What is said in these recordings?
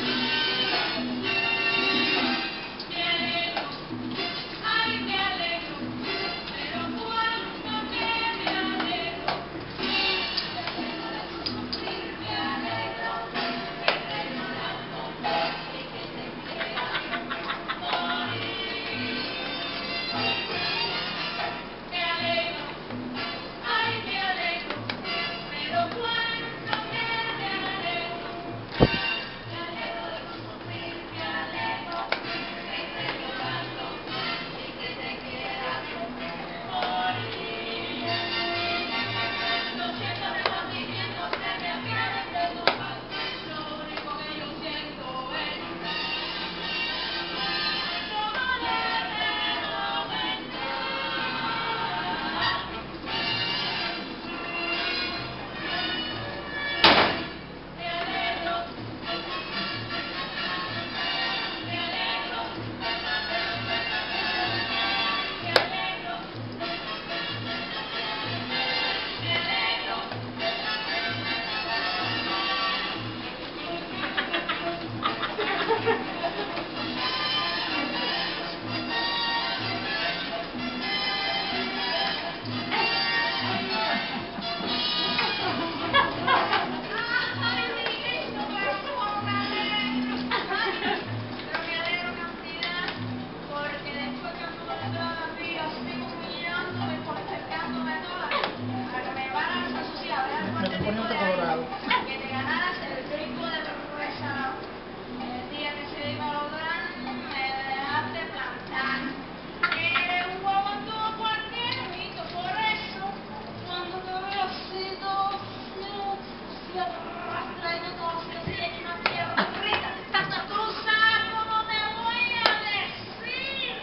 Me estoy poniendo colorado. Que te ganaras el brinco de Resa. El día que se iba a lograr, me dejaste plantar. Eres un guaguancó cualquier hijito, por eso, cuando te veo así todo se arrastra y me coge así en una pierna frita. Tú sabes cómo te voy a decir.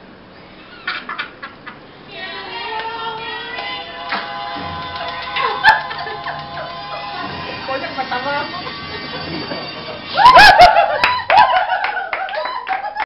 Me alegro, me alegro. Coño, me está dando.